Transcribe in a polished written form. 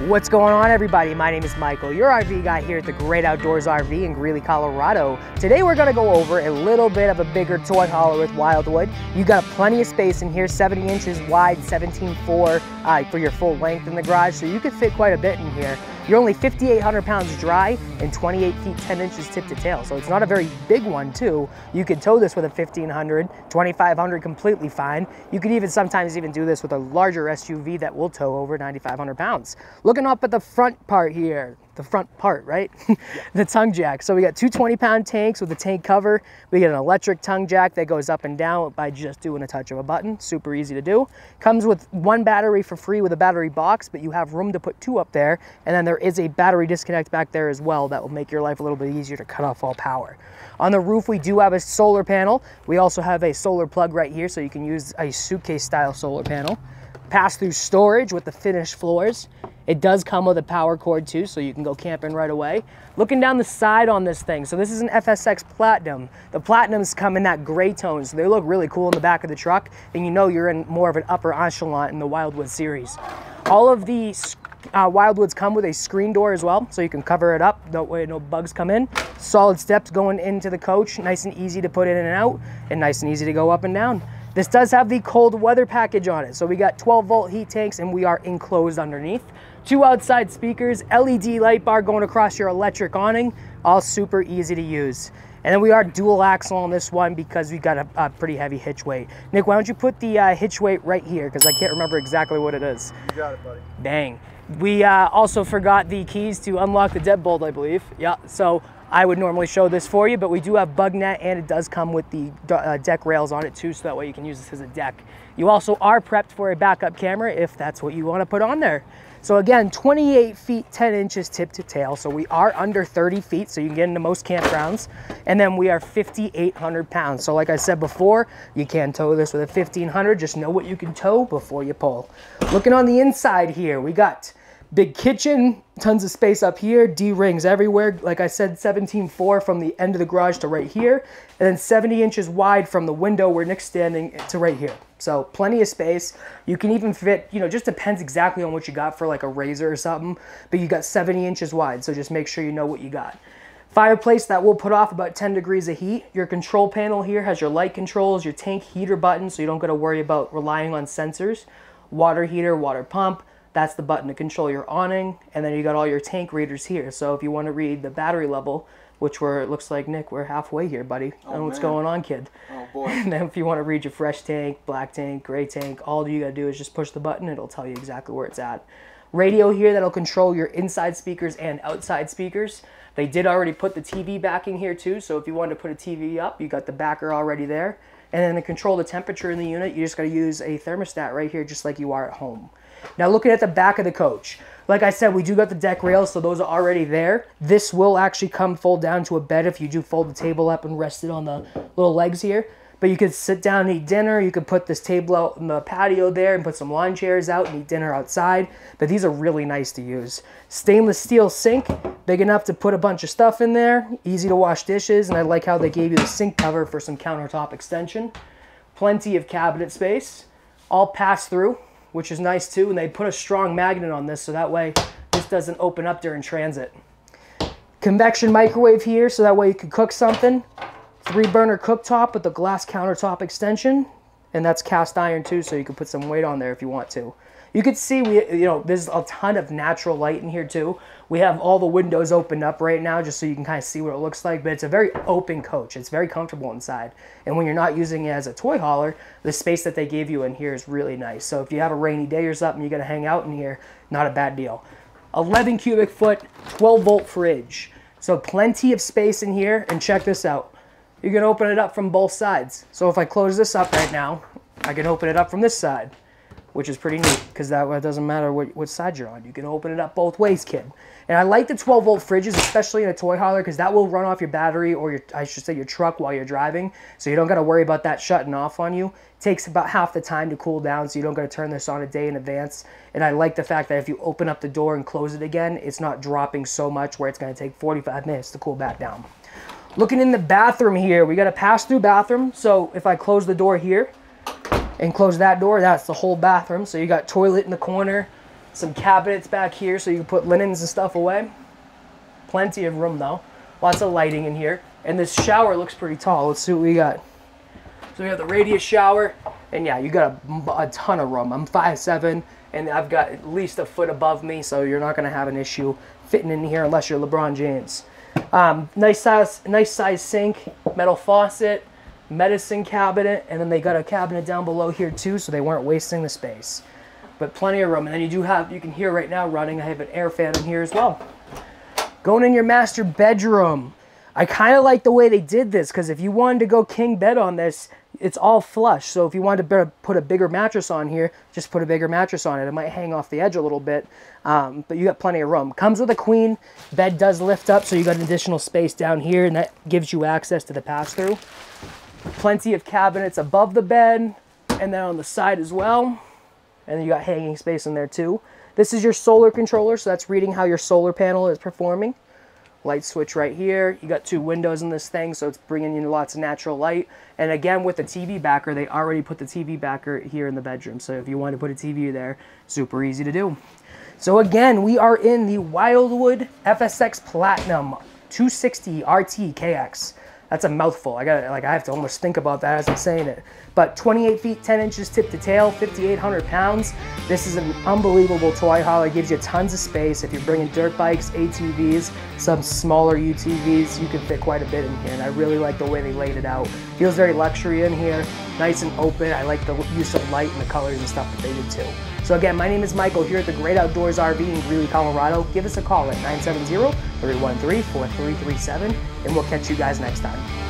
What's going on, everybody? My name is Michael, your RV guy here at the Great Outdoors RV in Greeley, Colorado. Today we're going to go over a little bit of a bigger toy hauler with Wildwood. You got plenty of space in here, 70 inches wide, 17.4 for your full length in the garage, so you can fit quite a bit in here. You're only 5,800 pounds dry and 28 feet 10 inches tip to tail, so it's not a very big one too. You could tow this with a 1,500, 2,500 completely fine. You could even sometimes even do this with a larger SUV that will tow over 9,500 pounds. Looking up at the front part here, the front part, right? Yeah. The tongue jack. So we got two 20-pound tanks with a tank cover. We get an electric tongue jack that goes up and down by just doing a touch of a button. Super easy to do. Comes with one battery for free with a battery box, but you have room to put two up there. And then there is a battery disconnect back there as well that will make your life a little bit easier to cut off all power. On the roof, we do have a solar panel. We also have a solar plug right here, so you can use a suitcase style solar panel. Pass-through storage with the finished floors. It does come with a power cord too, so you can go camping right away. Looking down the side on this thing, so this is an FSX Platinum. The Platinums come in that gray tone, so they look really cool in the back of the truck, and you know you're in more of an upper echelon in the Wildwood series. All of the Wildwoods come with a screen door as well, so you can cover it up, that way no bugs come in. Solid steps going into the coach, nice and easy to put in and out, and nice and easy to go up and down. This does have the cold weather package on it, so we got 12-volt heat tanks and we are enclosed underneath. Two outside speakers, LED light bar going across your electric awning, all super easy to use. And then we are dual axle on this one because we got a pretty heavy hitch weight. Nick, why don't you put the hitch weight right here, because I can't remember exactly what it is. You got it, buddy. Dang. We also forgot the keys to unlock the deadbolt, I believe. Yeah, so I would normally show this for you, but we do have bug net, and it does come with the deck rails on it too, so that way you can use this as a deck. You also are prepped for a backup camera if that's what you want to put on there. So again, 28 feet 10 inches tip to tail, so we are under 30 feet, so you can get into most campgrounds. And then we are 5,800 pounds. So like I said before, you can tow this with a 1,500. Just know what you can tow before you pull. Looking on the inside here, we got big kitchen, tons of space up here, D-rings everywhere. Like I said, 17.4 from the end of the garage to right here, and then 70 inches wide from the window where Nick's standing to right here. So plenty of space. You can even fit, you know, just depends exactly on what you got for like a Razor or something, but you got 70 inches wide, so just make sure you know what you got. Fireplace that will put off about 10 degrees of heat. Your control panel here has your light controls, your tank heater button, so you don't got to worry about relying on sensors. Water heater, water pump. That's the button to control your awning, and then you got all your tank readers here. So if you want to read the battery level, which it looks like, Nick, we're halfway here, buddy. I don't know what's going on, kid. Oh, boy. And then if you want to read your fresh tank, black tank, gray tank, all you got to do is just push the button. It'll tell you exactly where it's at. Radio here that'll control your inside speakers and outside speakers. They did already put the TV backing here too, so if you wanted to put a TV up, you got the backer already there. And then to control the temperature in the unit, you just got to use a thermostat right here, just like you are at home. Now looking at the back of the coach, like I said, we do got the deck rails, so those are already there. This will actually fold down to a bed if you do fold the table up and rest it on the little legs here. But you could sit down and eat dinner. You could put this table out in the patio there and put some lawn chairs out and eat dinner outside. But these are really nice to use. Stainless steel sink, big enough to put a bunch of stuff in there. Easy to wash dishes, and I like how they gave you the sink cover for some countertop extension. Plenty of cabinet space, all pass through, which is nice too, and they put a strong magnet on this so that way this doesn't open up during transit. Convection microwave here so that way you can cook something. 3-burner cooktop with a glass countertop extension, and that's cast iron too, so you can put some weight on there if you want to. You can see there's a ton of natural light in here too. We have all the windows opened up right now just so you can kind of see what it looks like, but it's a very open coach. It's very comfortable inside. And when you're not using it as a toy hauler, the space that they gave you in here is really nice. So if you have a rainy day or something, you're gonna hang out in here, not a bad deal. 11 cubic foot, 12-volt fridge. So plenty of space in here, and check this out. You can open it up from both sides. So if I close this up right now, I can open it up from this side, which is pretty neat because that doesn't matter what side you're on. You can open it up both ways, kid. And I like the 12-volt fridges, especially in a toy hauler, because that will run off your battery, or I should say your truck, while you're driving. So you don't got to worry about that shutting off on you. It takes about half the time to cool down, so you don't got to turn this on a day in advance. And I like the fact that if you open up the door and close it again, it's not dropping so much where it's going to take 45 minutes to cool back down. Looking in the bathroom here, we got a pass-through bathroom. So if I close the door here and close that door, that's the whole bathroom. So you got toilet in the corner, Some cabinets back here so you can put linens and stuff away. Plenty of room though. Lots of lighting in here. And this shower looks pretty tall. Let's see what we got. So we have the radius shower, and yeah, you got a ton of room. I'm 5'7", and I've got at least a foot above me, so you're not gonna have an issue fitting in here unless you're LeBron James. Nice size sink, metal faucet, medicine cabinet, and then they got a cabinet down below here too, so they weren't wasting the space. But plenty of room. And then you can hear right now running, I have an air fan in here as well. Going in your master bedroom. I kind of like the way they did this, because if you wanted to go king bed on this, it's all flush. So if you wanted to put a bigger mattress on here, just put a bigger mattress on it. It might hang off the edge a little bit, but you got plenty of room. Comes with a queen. Bed does lift up, so you got an additional space down here, and that gives you access to the pass-through. Plenty of cabinets above the bed, and then on the side as well. And then you got hanging space in there too. This is your solar controller, so that's reading how your solar panel is performing. Light switch right here. You got 2 windows in this thing, so it's bringing in lots of natural light. And again, with the TV backer, they already put the TV backer here in the bedroom. So if you want to put a TV there, super easy to do. So again, we are in the Wildwood FSX Platinum 260 RT KX. That's a mouthful. I have to almost think about that as I'm saying it. But 28 feet, 10 inches tip to tail, 5,800 pounds. This is an unbelievable toy hauler. It gives you tons of space. If you're bringing dirt bikes, ATVs, some smaller UTVs, you can fit quite a bit in here. And I really like the way they laid it out. Feels very luxury in here, nice and open. I like the use of light and the colors and stuff that they did too. So again, my name is Michael here at the Great Outdoors RV in Greeley, Colorado. Give us a call at 970-313-4337, and we'll catch you guys next time.